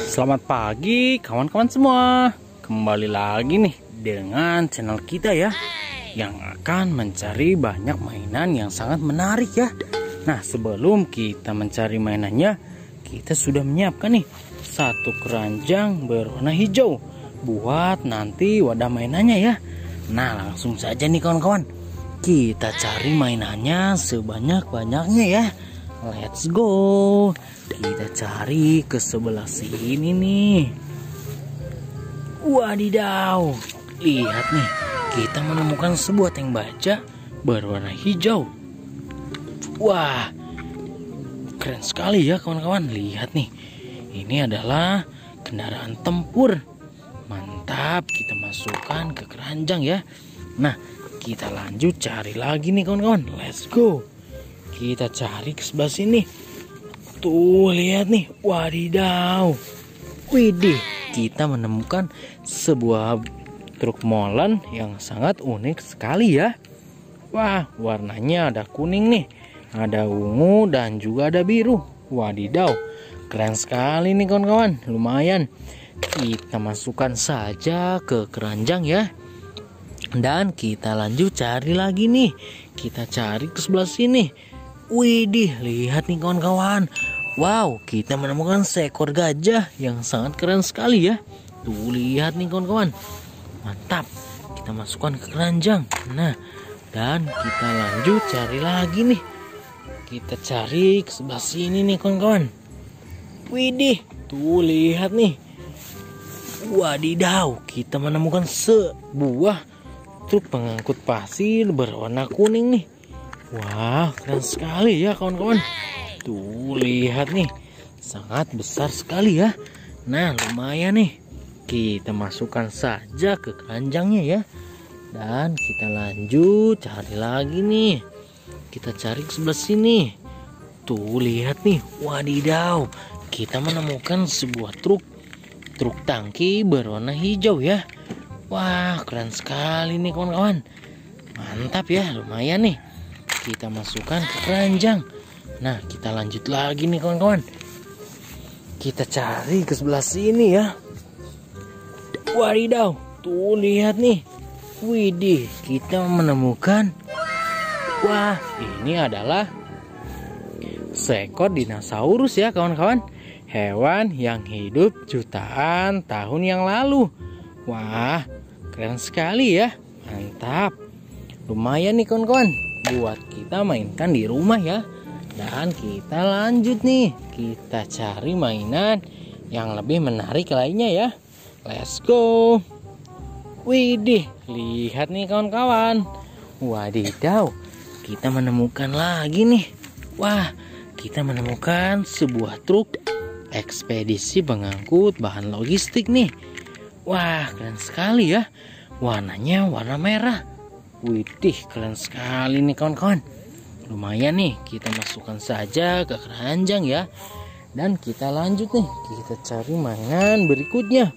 Selamat pagi kawan-kawan semua. Kembali lagi nih dengan channel kita ya, yang akan mencari banyak mainan yang sangat menarik ya. Nah, sebelum kita mencari mainannya, kita sudah menyiapkan nih satu keranjang berwarna hijau buat nanti wadah mainannya ya. Nah, langsung saja nih kawan-kawan, kita cari mainannya sebanyak-banyaknya ya. Let's go. Kita cari ke sebelah sini nih. Wadidaw, lihat nih, kita menemukan sebuah tank baja berwarna hijau. Wah, keren sekali ya kawan-kawan. Lihat nih, ini adalah kendaraan tempur. Mantap, kita masukkan ke keranjang ya. Nah, kita lanjut cari lagi nih kawan-kawan. Let's go. Kita cari ke sebelah sini. Tuh, lihat nih. Wadidaw. Widih, kita menemukan sebuah truk molen yang sangat unik sekali ya. Wah, warnanya ada kuning nih, ada ungu dan juga ada biru. Wadidaw, keren sekali nih kawan-kawan. Lumayan. Kita masukkan saja ke keranjang ya. Dan kita lanjut cari lagi nih. Kita cari ke sebelah sini. Widih, lihat nih kawan-kawan. Wow, kita menemukan seekor gajah yang sangat keren sekali ya. Tuh, lihat nih kawan-kawan. Mantap. Kita masukkan ke keranjang. Nah, dan kita lanjut cari lagi nih. Kita cari ke sebelah sini nih kawan-kawan. Widih, tuh lihat nih. Wadidaw, kita menemukan sebuah truk pengangkut pasir berwarna kuning nih. Wah, keren sekali ya kawan-kawan. Tuh, lihat nih, sangat besar sekali ya. Nah, lumayan nih. Kita masukkan saja ke keranjangnya ya. Dan kita lanjut cari lagi nih. Kita cari ke sebelah sini. Tuh, lihat nih. Wadidaw, kita menemukan sebuah truk tangki berwarna hijau ya. Wah, keren sekali nih kawan-kawan. Mantap ya, lumayan nih. Kita masukkan ke keranjang. Nah, kita lanjut lagi nih kawan-kawan. Kita cari ke sebelah sini ya. Wadidaw, tuh lihat nih. Widih, kita menemukan. Wah, ini adalah seekor dinosaurus ya kawan-kawan. Hewan yang hidup jutaan tahun yang lalu. Wah, keren sekali ya. Mantap. Lumayan nih kawan-kawan buat kita mainkan di rumah ya. Dan kita lanjut nih, kita cari mainan yang lebih menarik lainnya ya. Let's go. Widih, lihat nih kawan-kawan. Wadidaw, kita menemukan lagi nih. Wah, kita menemukan sebuah truk ekspedisi pengangkut bahan logistik nih. Wah, keren sekali ya. Warnanya warna merah. Widih, keren sekali nih kawan-kawan. Lumayan nih, kita masukkan saja ke keranjang ya. Dan kita lanjut nih, kita cari mainan berikutnya.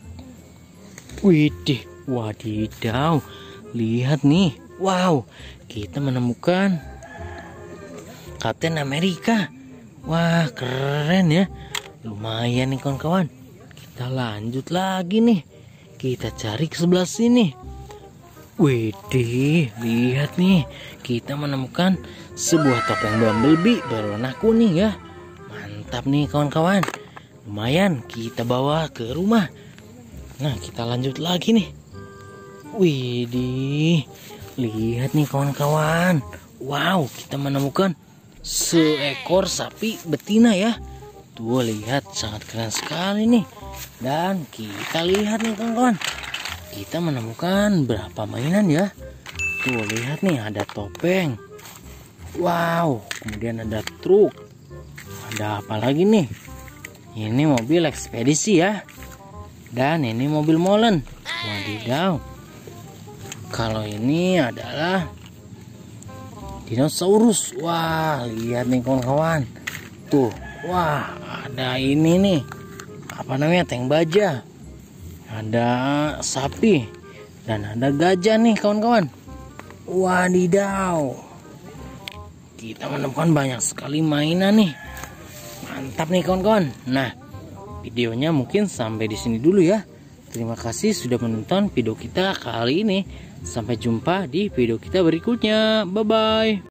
Widih, wadidaw. Lihat nih. Wow, kita menemukan Kapten Amerika. Wah, keren ya. Lumayan nih kawan-kawan. Kita lanjut lagi nih. Kita cari ke sebelah sini. Widih, lihat nih, kita menemukan sebuah topeng Bumblebee berwarna kuning ya. Mantap nih kawan-kawan. Lumayan, kita bawa ke rumah. Nah, kita lanjut lagi nih. Widih, lihat nih kawan-kawan. Wow, kita menemukan seekor sapi betina ya. Tuh, lihat, sangat keren sekali nih. Dan kita lihat nih kawan-kawan, kita menemukan berapa mainan ya. Tuh, lihat nih, ada topeng. Wow, kemudian ada truk. Ada apa lagi nih? Ini mobil ekspedisi ya. Dan ini mobil molen. Wadidaw. Kalau ini adalah dinosaurus. Wah, lihat nih kawan-kawan. Tuh, wah, ada ini nih. Apa namanya? Tank baja. Ada sapi dan ada gajah nih kawan-kawan. Wadidaw, kita menemukan banyak sekali mainan nih. Mantap nih kawan-kawan. Nah, videonya mungkin sampai di sini dulu ya. Terima kasih sudah menonton video kita kali ini. Sampai jumpa di video kita berikutnya. Bye bye.